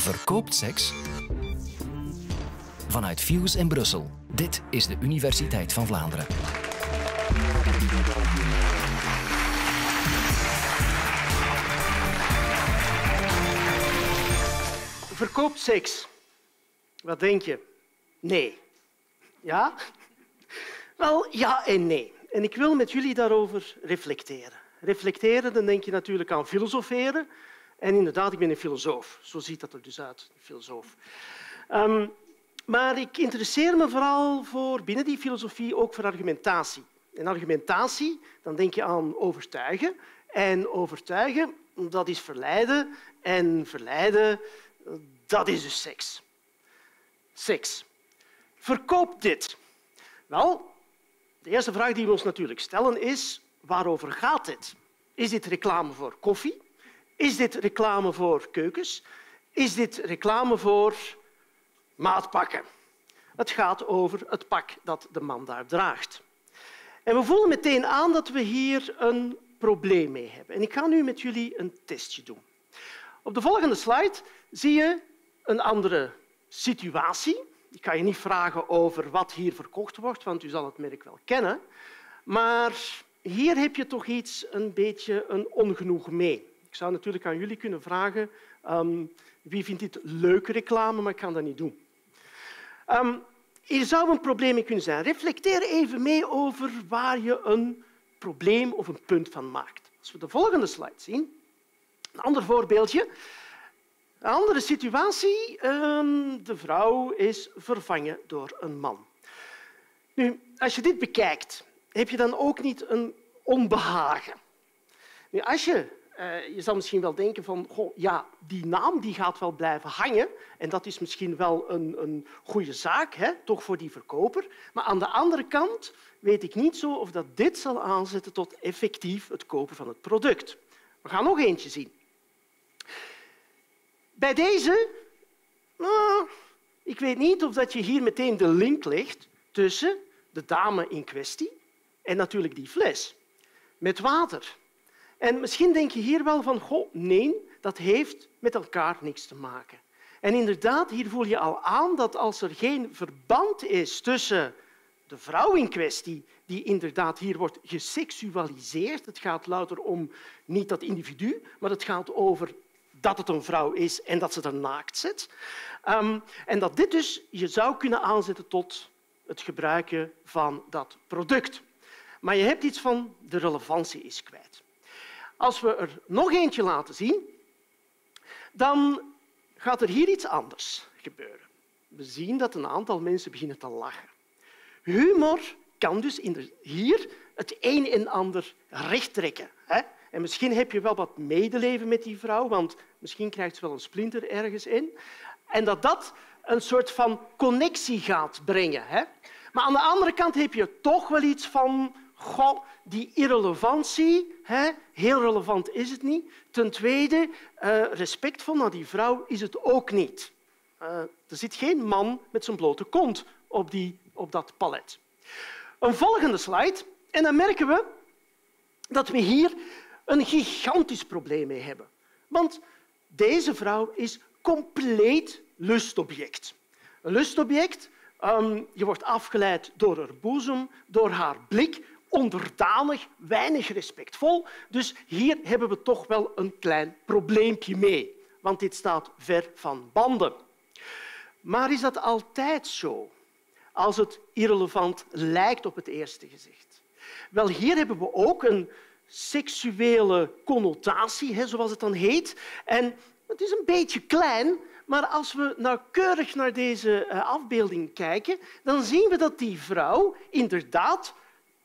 Verkoopt seks? Vanuit Fuse in Brussel. Dit is de Universiteit van Vlaanderen. Verkoopt seks? Wat denk je? Nee. Ja? Wel, ja en nee. En ik wil met jullie daarover reflecteren. Reflecteren, dan denk je natuurlijk aan filosoferen. En inderdaad, ik ben een filosoof. Zo ziet dat er dus uit, een filosoof. Maar ik interesseer me vooral voor, binnen die filosofie ook voor argumentatie. En argumentatie, dan denk je aan overtuigen. En overtuigen, dat is verleiden. En verleiden, dat is dus seks. Seks. Verkoopt dit? Wel, de eerste vraag die we ons natuurlijk stellen is, waarover gaat dit? Is dit reclame voor koffie? Is dit reclame voor keukens? Is dit reclame voor maatpakken? Het gaat over het pak dat de man daar draagt. En we voelen meteen aan dat we hier een probleem mee hebben. En ik ga nu met jullie een testje doen. Op de volgende slide zie je een andere situatie. Ik ga je niet vragen over wat hier verkocht wordt, want u zal het merk wel kennen. Maar hier heb je toch iets een beetje een ongenoeg mee. Ik zou natuurlijk aan jullie kunnen vragen wie vindt dit leuke reclame, maar ik kan dat niet doen. Hier zou een probleem mee kunnen zijn. Reflecteer even mee over waar je een probleem of een punt van maakt. Als we de volgende slide zien, een ander voorbeeldje. Een andere situatie. De vrouw is vervangen door een man. Nu, als je dit bekijkt, heb je dan ook niet een onbehagen? Nu, je zal misschien wel denken van, ja, die naam die gaat wel blijven hangen en dat is misschien wel een goede zaak, hè, toch voor die verkoper. Maar aan de andere kant weet ik niet zo of dat dit zal aanzetten tot effectief het kopen van het product. We gaan nog eentje zien. Bij deze, ik weet niet of dat je hier meteen de link legt tussen de dame in kwestie en natuurlijk die fles met water. En misschien denk je hier wel van, nee, dat heeft met elkaar niks te maken. En inderdaad, hier voel je al aan dat als er geen verband is tussen de vrouw in kwestie, die inderdaad hier wordt geseksualiseerd, het gaat louter om niet dat individu, maar het gaat over dat het een vrouw is en dat ze er naakt zit. En dat dit dus je zou kunnen aanzetten tot het gebruiken van dat product. Maar je hebt iets van de relevantie is kwijt. Als we er nog eentje laten zien, dan gaat er hier iets anders gebeuren. We zien dat een aantal mensen beginnen te lachen. Humor kan dus hier het een en ander rechttrekken. En misschien heb je wel wat medeleven met die vrouw, want misschien krijgt ze wel een splinter ergens in. En dat een soort van connectie gaat brengen. Maar aan de andere kant heb je toch wel iets van, die irrelevantie, heel relevant is het niet. Ten tweede, respectvol naar die vrouw is het ook niet. Er zit geen man met zijn blote kont op dat palet. Een volgende slide. En dan merken we dat we hier een gigantisch probleem mee hebben. Want deze vrouw is compleet lustobject. Een lustobject, je wordt afgeleid door haar boezem, door haar blik, onderdanig, weinig respectvol. Dus hier hebben we toch wel een klein probleempje mee, want dit staat ver van banden. Maar is dat altijd zo, als het irrelevant lijkt op het eerste gezicht? Wel, hier hebben we ook een seksuele connotatie, zoals het dan heet. En het is een beetje klein, maar als we nauwkeurig naar deze afbeelding kijken, dan zien we dat die vrouw inderdaad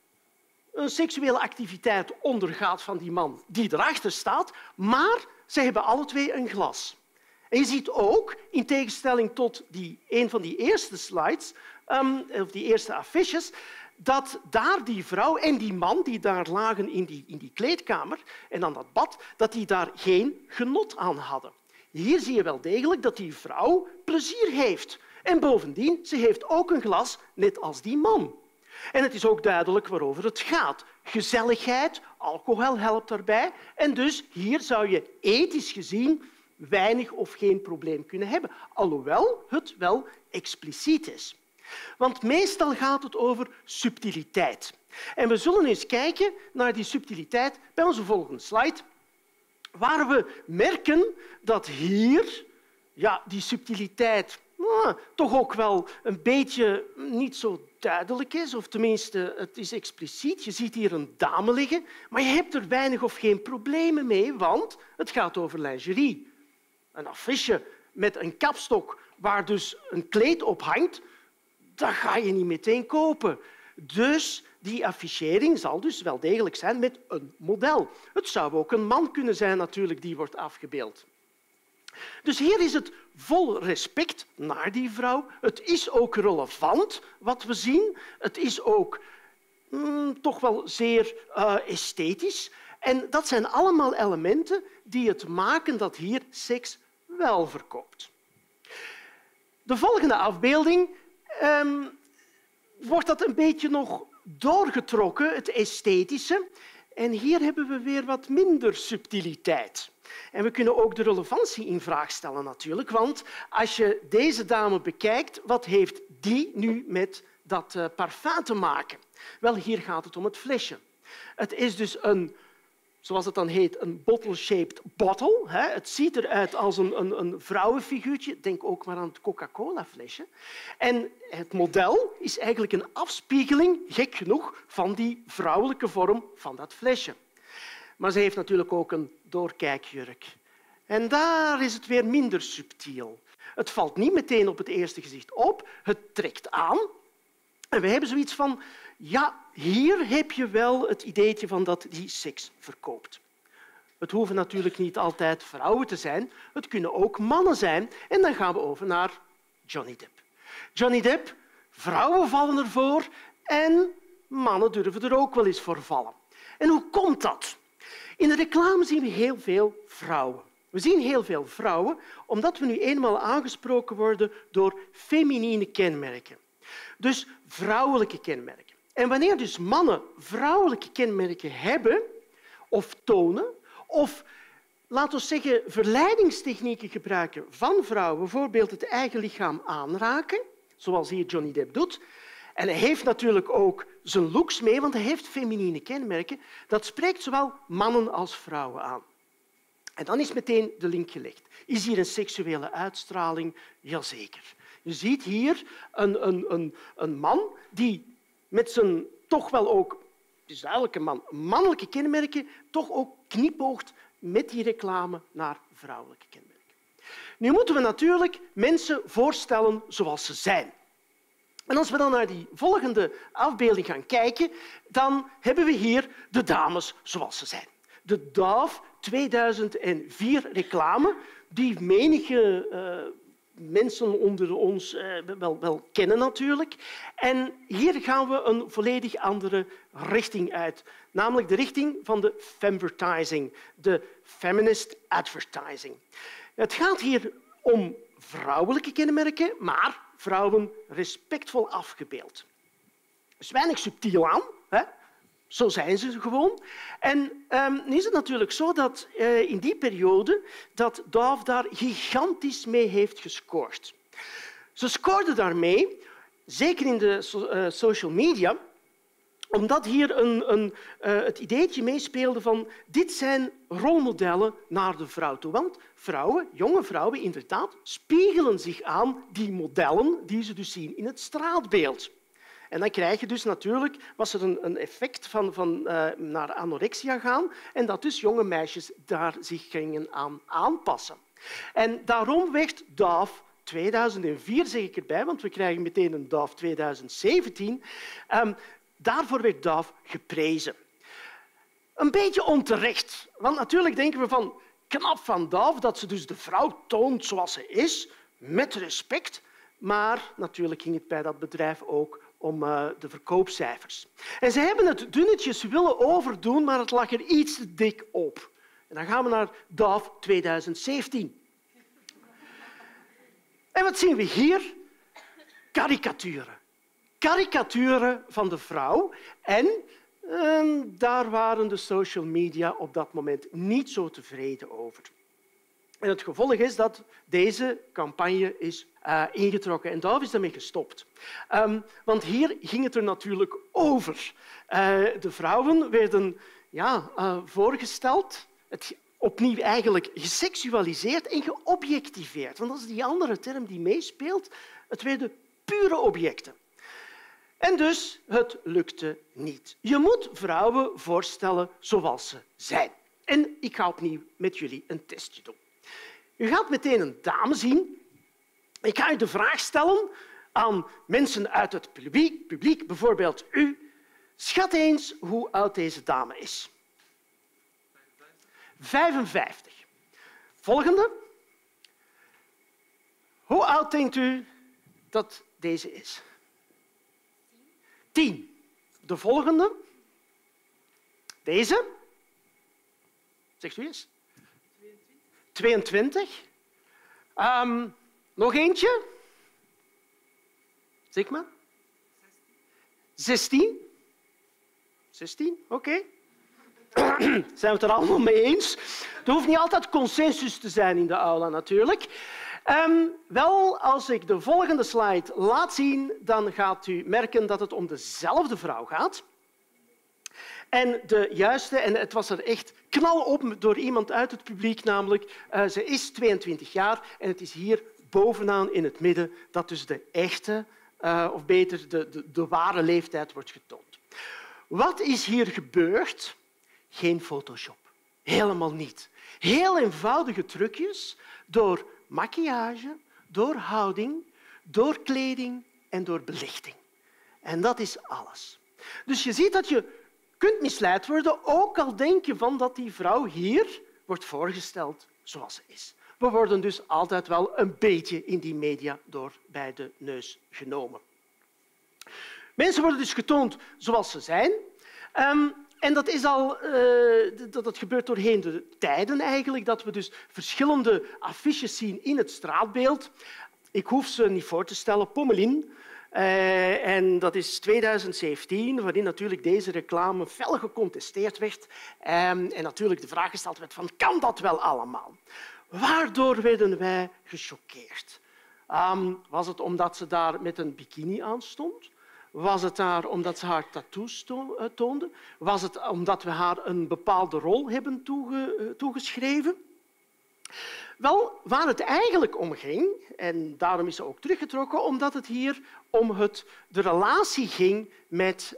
een seksuele activiteit ondergaat van die man die erachter staat, maar ze hebben alle twee een glas. En je ziet ook, in tegenstelling tot een van die eerste slides, of die eerste affiches, dat daar die vrouw en die man die daar lagen in die kleedkamer en aan dat bad, dat die daar geen genot aan hadden. Hier zie je wel degelijk dat die vrouw plezier heeft. En bovendien, ze heeft ook een glas, net als die man. En het is ook duidelijk waarover het gaat. Gezelligheid, alcohol helpt daarbij. En dus hier zou je ethisch gezien weinig of geen probleem kunnen hebben, alhoewel het wel expliciet is. Want meestal gaat het over subtiliteit. En we zullen eens kijken naar die subtiliteit bij onze volgende slide, waar we merken dat hier die subtiliteit toch ook wel een beetje niet zo duidelijk is, of tenminste, het is expliciet. Je ziet hier een dame liggen, maar je hebt er weinig of geen problemen mee, want het gaat over lingerie. Een affiche met een kapstok waar dus een kleed op hangt, dat ga je niet meteen kopen. Dus die affichering zal dus wel degelijk zijn met een model. Het zou ook een man kunnen zijn natuurlijk die wordt afgebeeld. Dus hier is het vol respect naar die vrouw. Het is ook relevant wat we zien. Het is ook toch wel zeer esthetisch. En dat zijn allemaal elementen die het maken dat hier seks wel verkoopt. De volgende afbeelding wordt dat een beetje nog doorgetrokken, het esthetische. En hier hebben we weer wat minder subtiliteit. En we kunnen ook de relevantie in vraag stellen natuurlijk, want als je deze dame bekijkt, wat heeft die nu met dat parfum te maken? Wel, hier gaat het om het flesje. Het is dus een, zoals het dan heet, een bottle-shaped bottle. Het ziet eruit als een vrouwenfiguurtje. Denk ook maar aan het Coca-Cola-flesje. En het model is eigenlijk een afspiegeling, gek genoeg, van die vrouwelijke vorm van dat flesje. Maar ze heeft natuurlijk ook een doorkijkjurk. En daar is het weer minder subtiel. Het valt niet meteen op het eerste gezicht op. Het trekt aan. En we hebben zoiets van, ja, hier heb je wel het ideetje van dat die seks verkoopt. Het hoeven natuurlijk niet altijd vrouwen te zijn. Het kunnen ook mannen zijn. En dan gaan we over naar Johnny Depp. Johnny Depp, vrouwen vallen ervoor en mannen durven er ook wel eens voor vallen. En hoe komt dat? In de reclame zien we heel veel vrouwen. We zien heel veel vrouwen omdat we nu eenmaal aangesproken worden door feminine kenmerken. Dus vrouwelijke kenmerken. En wanneer dus mannen vrouwelijke kenmerken hebben of tonen, of laten we zeggen verleidingstechnieken gebruiken van vrouwen, bijvoorbeeld het eigen lichaam aanraken, zoals hier Johnny Depp doet, en hij heeft natuurlijk ook zijn looks mee, want hij heeft feminine kenmerken, dat spreekt zowel mannen als vrouwen aan. En dan is meteen de link gelegd. Is hier een seksuele uitstraling? Jazeker. Je ziet hier een man die met zijn toch wel ook, het is duidelijk een man, mannelijke kenmerken, toch ook knipoogt met die reclame naar vrouwelijke kenmerken. Nu moeten we natuurlijk mensen voorstellen zoals ze zijn. En als we dan naar die volgende afbeelding gaan kijken, dan hebben we hier de dames zoals ze zijn. De Dove 2004 reclame, die menige mensen onder ons wel kennen natuurlijk. En hier gaan we een volledig andere richting uit, namelijk de richting van de femvertising, de feminist advertising. Het gaat hier om vrouwelijke kenmerken, maar vrouwen respectvol afgebeeld. Er is weinig subtiel aan, hè? Zo zijn ze gewoon. En nu is het natuurlijk zo dat in die periode dat Dove daar gigantisch mee heeft gescoord. Ze scoorde daarmee, zeker in de social media, omdat hier het ideetje meespeelde van dit zijn rolmodellen naar de vrouw toe. Want vrouwen, jonge vrouwen inderdaad, spiegelen zich aan die modellen die ze dus zien in het straatbeeld. En dan krijg je dus natuurlijk, was er een effect van naar anorexia gaan en dat dus jonge meisjes daar zich gingen aan aanpassen. En daarom werd Dove 2004, zeg ik erbij, want we krijgen meteen een Dove 2017, daarvoor werd Dove geprezen. Een beetje onterecht, want natuurlijk denken we van knap van Dove dat ze dus de vrouw toont zoals ze is, met respect, maar natuurlijk ging het bij dat bedrijf ook om de verkoopcijfers. En ze hebben het dunnetjes willen overdoen, maar het lag er iets te dik op. En dan gaan we naar Dove 2017. En wat zien we hier? Karikaturen. Karikaturen van de vrouw. En daar waren de social media op dat moment niet zo tevreden over. En het gevolg is dat deze campagne is ingetrokken. En daar is daarmee gestopt. Want hier ging het er natuurlijk over. De vrouwen werden voorgesteld, opnieuw eigenlijk geseksualiseerd en geobjectiveerd. Want dat is die andere term die meespeelt. Het werden pure objecten. En dus, het lukte niet. Je moet vrouwen voorstellen zoals ze zijn. En ik ga opnieuw met jullie een testje doen. U gaat meteen een dame zien. Ik ga u de vraag stellen aan mensen uit het publiek, bijvoorbeeld u. Schat eens hoe oud deze dame is. 55. Volgende. Hoe oud denkt u dat deze is? 10. De volgende. Deze. Zegt u eens. 22. Nog eentje. Zeg maar. 16. 16, oké. Zijn we het er allemaal mee eens? Er hoeft niet altijd consensus te zijn in de aula, natuurlijk. Wel, als ik de volgende slide laat zien, dan gaat u merken dat het om dezelfde vrouw gaat. En de juiste, en het was er echt knalop door iemand uit het publiek, namelijk ze is 22 jaar en het is hier bovenaan in het midden dat dus de echte, of beter de ware leeftijd wordt getoond. Wat is hier gebeurd? Geen Photoshop. Helemaal niet. Heel eenvoudige trucjes door maquillage, door houding, door kleding en door belichting. En dat is alles. Dus je ziet dat je kunt misleid worden, ook al denk je van dat die vrouw hier wordt voorgesteld zoals ze is. We worden dus altijd wel een beetje in die media door bij de neus genomen. Mensen worden dus getoond zoals ze zijn. En dat is dat gebeurt doorheen de tijden eigenlijk, dat we dus verschillende affiches zien in het straatbeeld. Ik hoef ze niet voor te stellen. Pommelien. En dat is 2017, waarin natuurlijk deze reclame fel gecontesteerd werd. En natuurlijk de vraag gesteld werd van, kan dat wel allemaal? Waardoor werden wij gechoqueerd? Was het omdat ze daar met een bikini aan stond? Was het daar omdat ze haar tattoos toonde? Was het omdat we haar een bepaalde rol hebben toegeschreven? Wel, waar het eigenlijk om ging, en daarom is ze ook teruggetrokken, omdat het hier om de relatie ging met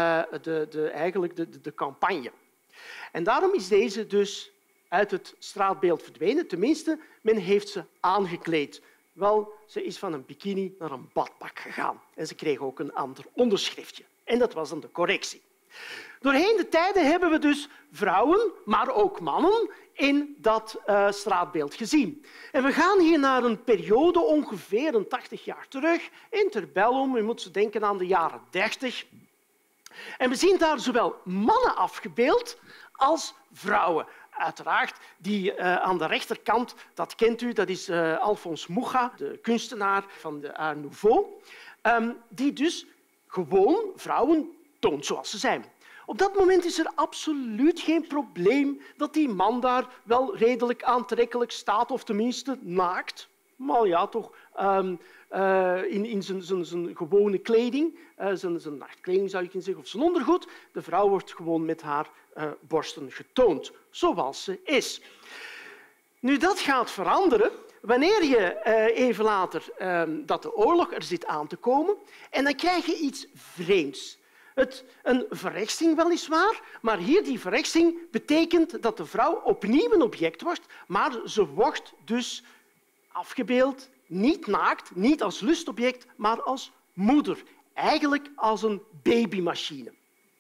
de campagne. En daarom is deze dus uit het straatbeeld verdwenen. Tenminste, men heeft ze aangekleed. Wel, ze is van een bikini naar een badpak gegaan. En ze kreeg ook een ander onderschriftje. En dat was dan de correctie. Doorheen de tijden hebben we dus vrouwen, maar ook mannen, in dat straatbeeld gezien. En we gaan hier naar een periode ongeveer een 80 jaar terug, interbellum. U moet denken aan de jaren 30. En we zien daar zowel mannen afgebeeld als vrouwen. Uiteraard, die aan de rechterkant, dat kent u, dat is Alphonse Mucha, de kunstenaar van de Art Nouveau, die dus gewoon vrouwen toont zoals ze zijn. Op dat moment is er absoluut geen probleem dat die man daar wel redelijk aantrekkelijk staat, of tenminste naakt. Maar ja, toch in zijn gewone kleding, zijn nachtkleding zou je kunnen zeggen, of zijn ondergoed. De vrouw wordt gewoon met haar borsten getoond, zoals ze is. Nu, dat gaat veranderen wanneer je even later dat de oorlog er zit aan te komen. En dan krijg je iets vreemds. Een verrechtsing weliswaar, maar hier die verrechtsing betekent dat de vrouw opnieuw een object wordt, maar ze wordt dus afgebeeld, niet naakt, niet als lustobject, maar als moeder. Eigenlijk als een babymachine.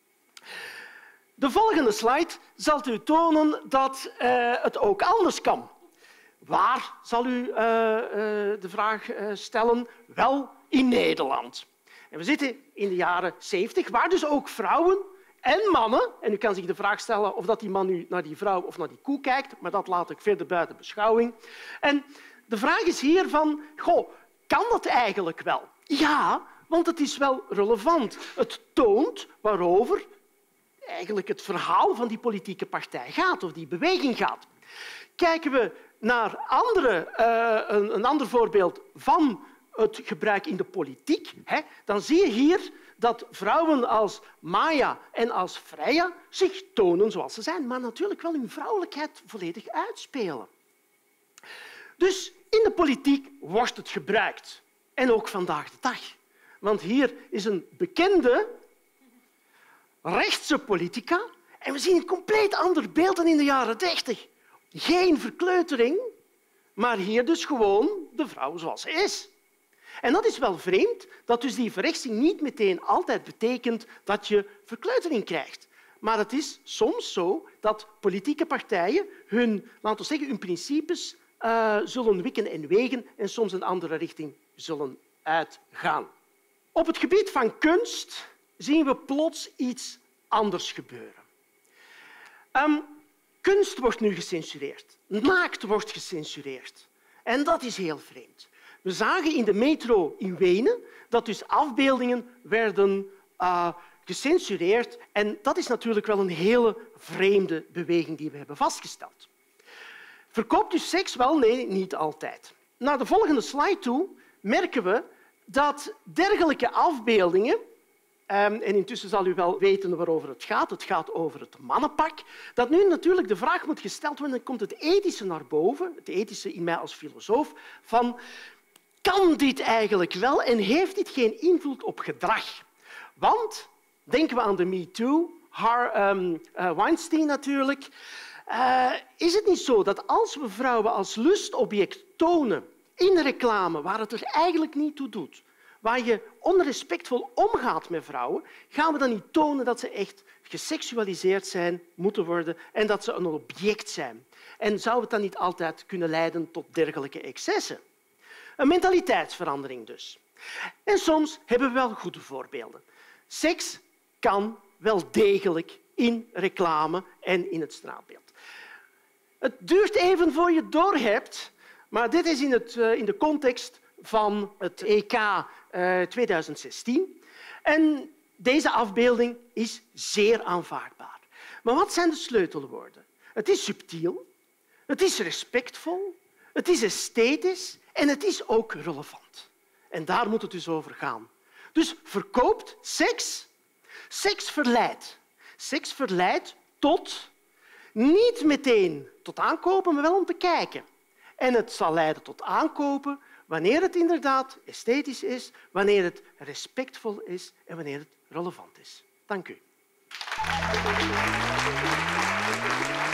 De volgende slide zal u tonen dat het ook anders kan. Waar zal u de vraag stellen? Wel, in Nederland. En we zitten in de jaren 70, waar dus ook vrouwen en mannen, en u kan zich de vraag stellen of dat die man nu naar die vrouw of naar die koe kijkt, maar dat laat ik verder buiten beschouwing. En de vraag is hier van, kan dat eigenlijk wel? Ja, want het is wel relevant. Het toont waarover eigenlijk het verhaal van die politieke partij gaat, of die beweging gaat. Kijken we naar een ander voorbeeld van het gebruik in de politiek, dan zie je hier dat vrouwen als Maya en als Freya zich tonen zoals ze zijn, maar natuurlijk wel hun vrouwelijkheid volledig uitspelen. Dus in de politiek wordt het gebruikt. En ook vandaag de dag. Want hier is een bekende rechtse politica en we zien een compleet ander beeld dan in de jaren 30. Geen verkleutering, maar hier dus gewoon de vrouw zoals ze is. En dat is wel vreemd, dat dus die verrechtsing niet meteen altijd betekent dat je verkleutering krijgt. Maar het is soms zo dat politieke partijen hun principes zullen wikken en wegen en soms een andere richting zullen uitgaan. Op het gebied van kunst zien we plots iets anders gebeuren. Kunst wordt nu gecensureerd. Naakt wordt gecensureerd. En dat is heel vreemd. We zagen in de metro in Wenen dat dus afbeeldingen werden gecensureerd. En dat is natuurlijk wel een hele vreemde beweging die we hebben vastgesteld. Verkoopt dus seks? Wel, nee, niet altijd. Naar de volgende slide toe merken we dat dergelijke afbeeldingen, en intussen zal u wel weten waarover het gaat over het mannenpak, dat nu natuurlijk de vraag moet gesteld worden, dan komt het ethische naar boven, het ethische in mij als filosoof, van kan dit eigenlijk wel en heeft dit geen invloed op gedrag? Want, denken we aan de MeToo, Weinstein natuurlijk, is het niet zo dat als we vrouwen als lustobject tonen in reclame waar het er eigenlijk niet toe doet, waar je onrespectvol omgaat met vrouwen, gaan we dan niet tonen dat ze echt geseksualiseerd zijn, moeten worden en dat ze een object zijn? En zou het dan niet altijd kunnen leiden tot dergelijke excessen? Een mentaliteitsverandering dus. En soms hebben we wel goede voorbeelden. Seks kan wel degelijk in reclame en in het straatbeeld. Het duurt even voor je het doorhebt, maar dit is in de context van het EK 2016. En deze afbeelding is zeer aanvaardbaar. Maar wat zijn de sleutelwoorden? Het is subtiel, het is respectvol, het is esthetisch en het is ook relevant. En daar moet het dus over gaan. Dus verkoopt seks. Seks verleidt. Seks verleidt tot niet meteen tot aankopen, maar wel om te kijken. En het zal leiden tot aankopen wanneer het inderdaad esthetisch is, wanneer het respectvol is en wanneer het relevant is. Dank u.